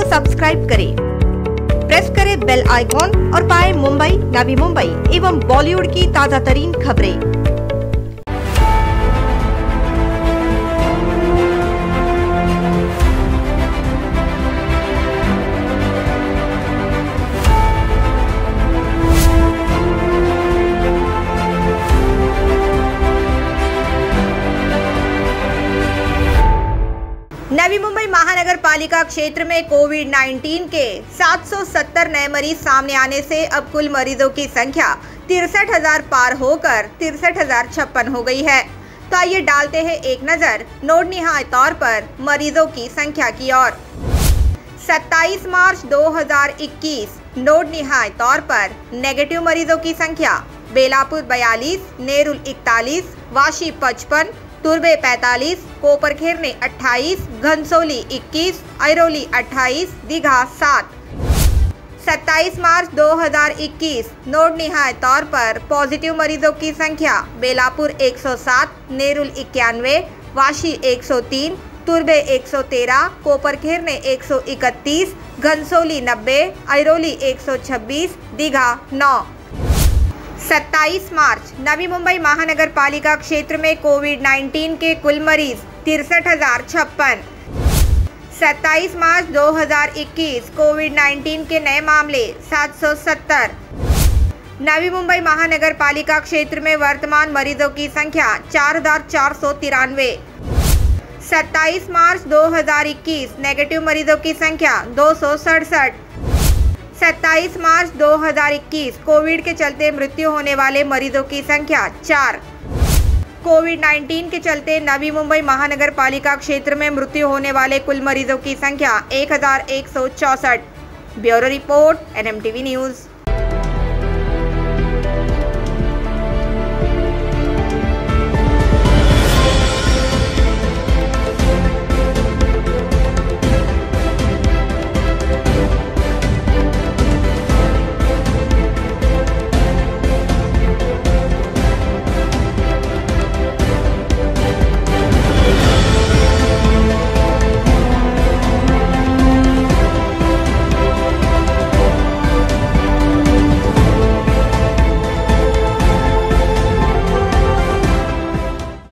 Subscribe करें, press करें bell icon और पाएं मुंबई, नवी मुंबई एवं बॉलीवुड की ताजा तरीन खबरें। नवी मुंबई महानगर पालिका क्षेत्र में कोविड-19 के 770 नए मरीज सामने आने से अब कुल मरीजों की संख्या 63,000 पार होकर 63,056 हो गई है। तो आइए डालते हैं एक नजर नोटनिहाय तौर पर मरीजों की संख्या की ओर। 27 मार्च 2021 नोटनिहाय तौर पर नेगेटिव मरीजों की संख्या बेलापुर 42, नेरुल 41, वाशी 55, तुर्बे 45, कोपरखेरने 28, घनसोली 21, ऐरोली 28, दीघा 7। 27 मार्च 2021 नोटनिहाय तौर पर पॉजिटिव मरीजों की संख्या बेलापुर 107, नेरुल 91, वाशी 103, तुर्बे 113, कोपरखेरने 131, घनसोली 90, ऐरोली 126, दीघा 9। 27 मार्च नवी मुंबई महानगर पालिका क्षेत्र में कोविड-19 के कुल मरीज 63,056। 27 मार्च 2021 कोविड-19 के नए मामले 770। नवी मुंबई महानगर पालिका क्षेत्र में वर्तमान मरीजों की संख्या 4,493। 27 मार्च 2021 नेगेटिव मरीजों की संख्या 267। 27 मार्च 2021 कोविड के चलते मृत्यु होने वाले मरीजों की संख्या 4। कोविड-19 के चलते नवी मुंबई महानगर पालिका क्षेत्र में मृत्यु होने वाले कुल मरीजों की संख्या 1,164। Bureau report NMTV news.